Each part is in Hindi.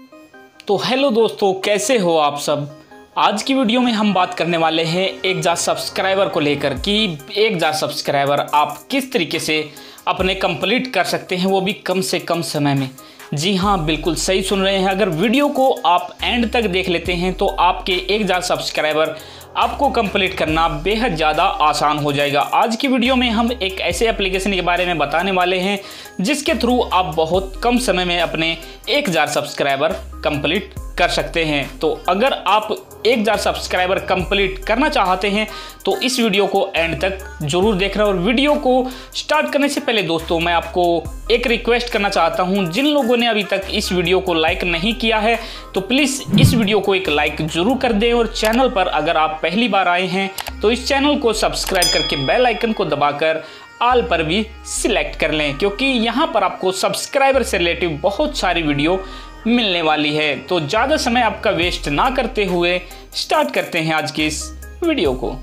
तो हेलो दोस्तों, कैसे हो आप सब। आज की वीडियो में हम बात करने वाले हैं 1000 सब्सक्राइबर को लेकर कि 1000 सब्सक्राइबर आप किस तरीके से अपने कंप्लीट कर सकते हैं, वो भी कम से कम समय में। जी हाँ, बिल्कुल सही सुन रहे हैं। अगर वीडियो को आप एंड तक देख लेते हैं तो आपके 1000 सब्सक्राइबर आपको कंप्लीट करना बेहद ज़्यादा आसान हो जाएगा। आज की वीडियो में हम एक ऐसे एप्लीकेशन के बारे में बताने वाले हैं जिसके थ्रू आप बहुत कम समय में अपने 1000 सब्सक्राइबर कंप्लीट कर सकते हैं। तो अगर आप 1000 सब्सक्राइबर कंप्लीट करना चाहते हैं तो इस वीडियो को एंड तक जरूर देखना। और वीडियो को स्टार्ट करने से पहले दोस्तों, मैं आपको एक रिक्वेस्ट करना चाहता हूं, जिन लोगों ने अभी तक इस वीडियो को लाइक नहीं किया है तो प्लीज़ इस वीडियो को एक लाइक जरूर कर दें। और चैनल पर अगर आप पहली बार आए हैं तो इस चैनल को सब्सक्राइब करके बेल आइकन को दबाकर ऑल पर भी सिलेक्ट कर लें, क्योंकि यहाँ पर आपको सब्सक्राइबर से रिलेटिव बहुत सारी वीडियो मिलने वाली है। तो ज़्यादा समय आपका वेस्ट ना करते हुए स्टार्ट करते हैं आज की इस वीडियो को।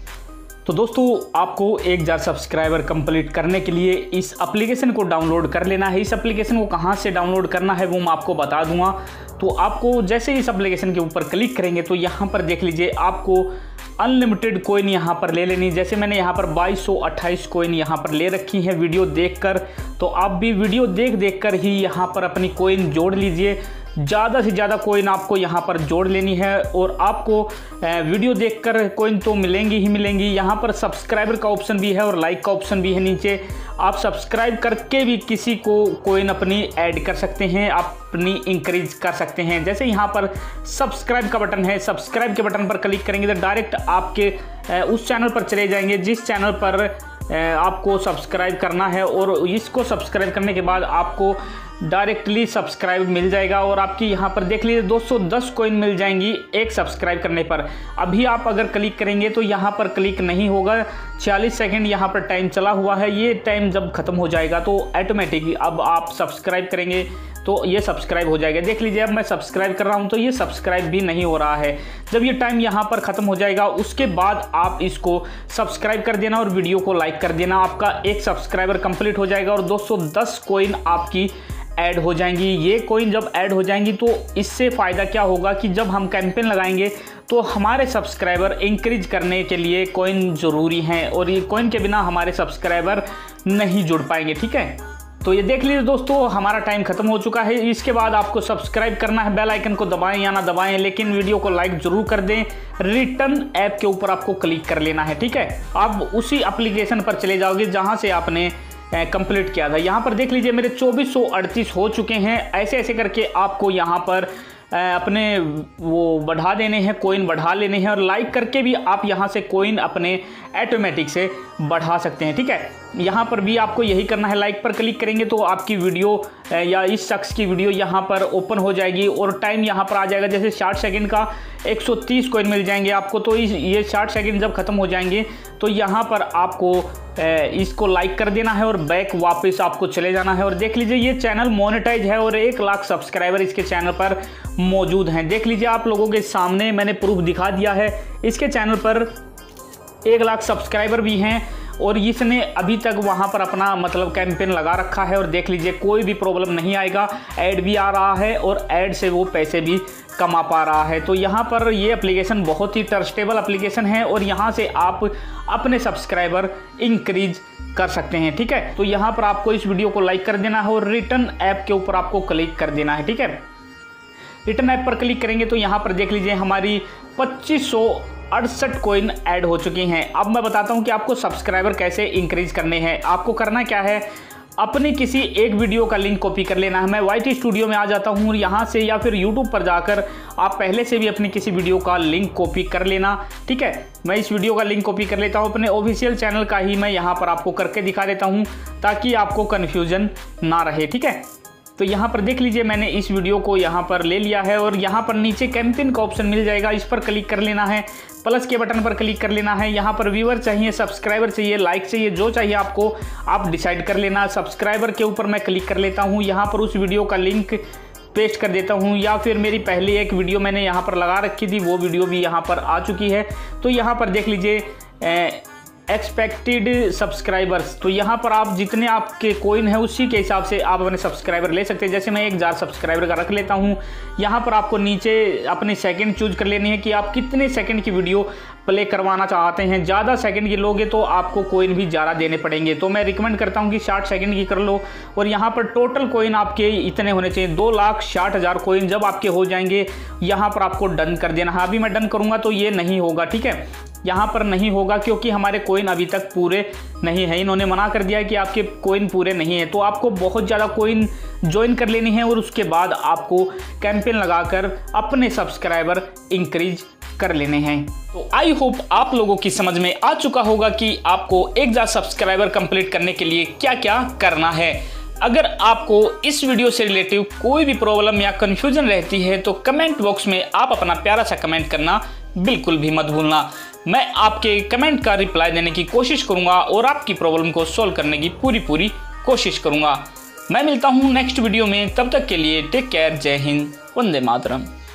तो दोस्तों, आपको 1000 सब्सक्राइबर कंप्लीट करने के लिए इस एप्लीकेशन को डाउनलोड कर लेना है। इस एप्लीकेशन को कहाँ से डाउनलोड करना है वो मैं आपको बता दूंगा। तो आपको जैसे इस एप्लीकेशन के ऊपर क्लिक करेंगे तो यहाँ पर देख लीजिए, आपको अनलिमिटेड कोइन यहाँ पर ले लेनी। जैसे मैंने यहाँ पर 2228 कोइन यहाँ पर ले रखी है वीडियो देखकर, तो आप भी वीडियो देख कर ही यहाँ पर अपनी कोइन जोड़ लीजिए। ज़्यादा से ज़्यादा कोइन आपको यहाँ पर जोड़ लेनी है और आपको वीडियो देखकर कोइन तो मिलेंगी ही मिलेंगी। यहाँ पर सब्सक्राइबर का ऑप्शन भी है और लाइक का ऑप्शन भी है नीचे। आप सब्सक्राइब करके भी किसी को कोइन अपनी ऐड कर सकते हैं, अपनी इंक्रीज कर सकते हैं। जैसे यहाँ पर सब्सक्राइब का बटन है, सब्सक्राइब के बटन पर क्लिक करेंगे तो डायरेक्ट आपके उस चैनल पर चले जाएंगे जिस चैनल पर आपको सब्सक्राइब करना है। और इसको सब्सक्राइब करने के बाद आपको डायरेक्टली सब्सक्राइब मिल जाएगा और आपकी यहाँ पर देख लीजिए 210 कोइन मिल जाएंगी एक सब्सक्राइब करने पर। अभी आप अगर क्लिक करेंगे तो यहाँ पर क्लिक नहीं होगा, 46 सेकंड यहाँ पर टाइम चला हुआ है। ये टाइम जब खत्म हो जाएगा तो ऑटोमेटिकली अब आप सब्सक्राइब करेंगे तो ये सब्सक्राइब हो जाएगा। देख लीजिए, अब मैं सब्सक्राइब कर रहा हूँ तो ये सब्सक्राइब भी नहीं हो रहा है। जब ये टाइम यहाँ पर ख़त्म हो जाएगा उसके बाद आप इसको सब्सक्राइब कर देना और वीडियो को लाइक कर देना। आपका एक सब्सक्राइबर कंप्लीट हो जाएगा और 210 कोइन आपकी ऐड हो जाएंगी। ये कोइन जब ऐड हो जाएंगी तो इससे फ़ायदा क्या होगा कि जब हम कैंपेन लगाएंगे तो हमारे सब्सक्राइबर इंक्रीज करने के लिए कोइन ज़रूरी हैं और ये कोइन के बिना हमारे सब्सक्राइबर नहीं जुड़ पाएंगे। ठीक है, तो ये देख लीजिए दोस्तों, हमारा टाइम खत्म हो चुका है। इसके बाद आपको सब्सक्राइब करना है, बेल आइकन को दबाएं या ना दबाएं, लेकिन वीडियो को लाइक जरूर कर दें। रिटर्न ऐप के ऊपर आपको क्लिक कर लेना है। ठीक है, आप उसी एप्लीकेशन पर चले जाओगे जहाँ से आपने कंप्लीट किया था। यहाँ पर देख लीजिए मेरे 2438 हो चुके हैं। ऐसे ऐसे करके आपको यहाँ पर अपने वो बढ़ा देने हैं, कोइन बढ़ा लेने हैं और लाइक करके भी आप यहाँ से कोइन अपने ऑटोमेटिक से बढ़ा सकते हैं। ठीक है, यहाँ पर भी आपको यही करना है। लाइक पर क्लिक करेंगे तो आपकी वीडियो या इस शख्स की वीडियो यहाँ पर ओपन हो जाएगी और टाइम यहाँ पर आ जाएगा। जैसे 60 सेकंड का 130 कोइन मिल जाएंगे आपको। तो ये 60 सेकंड जब खत्म हो जाएंगे तो यहाँ पर आपको इसको लाइक कर देना है और बैक वापस आपको चले जाना है। और देख लीजिए, ये चैनल मोनेटाइज है और 1 लाख सब्सक्राइबर इसके चैनल पर मौजूद हैं। देख लीजिए, आप लोगों के सामने मैंने प्रूफ दिखा दिया है। इसके चैनल पर 1 लाख सब्सक्राइबर भी हैं और इसने अभी तक वहाँ पर अपना मतलब कैंपेन लगा रखा है। और देख लीजिए, कोई भी प्रॉब्लम नहीं आएगा, ऐड भी आ रहा है और ऐड से वो पैसे भी कमा पा रहा है। तो यहाँ पर ये एप्लीकेशन बहुत ही ट्रस्टेबल एप्लीकेशन है और यहाँ से आप अपने सब्सक्राइबर इंक्रीज कर सकते हैं। ठीक है, तो यहाँ पर आपको इस वीडियो को लाइक कर देना है और रिटर्न ऐप के ऊपर आपको क्लिक कर देना है। ठीक है, रिटर्न ऐप पर क्लिक करेंगे तो यहाँ पर देख लीजिए हमारी 2568 कोइन ऐड हो चुकी हैं। अब मैं बताता हूँ कि आपको सब्सक्राइबर कैसे इंक्रीज करने हैं। आपको करना क्या है, अपनी किसी एक वीडियो का लिंक कॉपी कर लेना है। मैं YT स्टूडियो में आ जाता हूँ यहाँ से, या फिर YouTube पर जाकर आप पहले से भी अपनी किसी वीडियो का लिंक कॉपी कर लेना। ठीक है, मैं इस वीडियो का लिंक कॉपी कर लेता हूँ, अपने ऑफिशियल चैनल का ही मैं यहाँ पर आपको करके दिखा देता हूँ ताकि आपको कन्फ्यूजन ना रहे। ठीक है, तो यहाँ पर देख लीजिए, मैंने इस वीडियो को यहाँ पर ले लिया है और यहाँ पर नीचे कैंपेन का ऑप्शन मिल जाएगा, इस पर क्लिक कर लेना है। प्लस के बटन पर क्लिक कर लेना है। यहाँ पर व्यूअर चाहिए, सब्सक्राइबर चाहिए, लाइक चाहिए, जो चाहिए आपको आप डिसाइड कर लेना। सब्सक्राइबर के ऊपर मैं क्लिक कर लेता हूँ, यहाँ पर उस वीडियो का लिंक पेस्ट कर देता हूँ, या फिर मेरी पहली एक वीडियो मैंने यहाँ पर लगा रखी थी, वो वीडियो भी यहाँ पर आ चुकी है। तो यहाँ पर देख लीजिए एक्सपेक्टेड सब्सक्राइबर्स, तो यहाँ पर आप जितने आपके कॉइन है उसी के हिसाब से आप अपने सब्सक्राइबर ले सकते हैं। जैसे मैं 1000 सब्सक्राइबर का रख लेता हूँ। यहाँ पर आपको नीचे अपने सेकंड चूज कर लेनी है कि आप कितने सेकंड की वीडियो प्ले करवाना चाहते हैं। ज़्यादा सेकंड की लोगे तो आपको कॉइन भी ज़्यादा देने पड़ेंगे, तो मैं रिकमेंड करता हूँ कि 60 सेकंड की कर लो। और यहाँ पर टोटल कॉइन आपके इतने होने चाहिए, 2,60,000 कॉइन जब आपके हो जाएंगे यहाँ पर आपको डन कर देना है। अभी मैं डन करूँगा तो ये नहीं होगा, ठीक है, यहाँ पर नहीं होगा क्योंकि हमारे कॉइन अभी तक पूरे नहीं है। इन्होंने मना कर दिया है कि आपके कॉइन पूरे नहीं है। तो आपको बहुत ज़्यादा कॉइन ज्वाइन कर लेनी है और उसके बाद आपको कैंपेन लगाकर अपने सब्सक्राइबर इंक्रीज कर लेने हैं। तो आई होप आप लोगों की समझ में आ चुका होगा कि आपको 1000 सब्सक्राइबर कंप्लीट करने के लिए क्या क्या करना है। अगर आपको इस वीडियो से रिलेटिव कोई भी प्रॉब्लम या कंफ्यूजन रहती है तो कमेंट बॉक्स में आप अपना प्यारा सा कमेंट करना बिल्कुल भी मत भूलना। मैं आपके कमेंट का रिप्लाई देने की कोशिश करूंगा और आपकी प्रॉब्लम को सॉल्व करने की पूरी कोशिश करूंगा। मैं मिलता हूं नेक्स्ट वीडियो में, तब तक के लिए टेक केयर, जय हिंद, वंदे मातरम।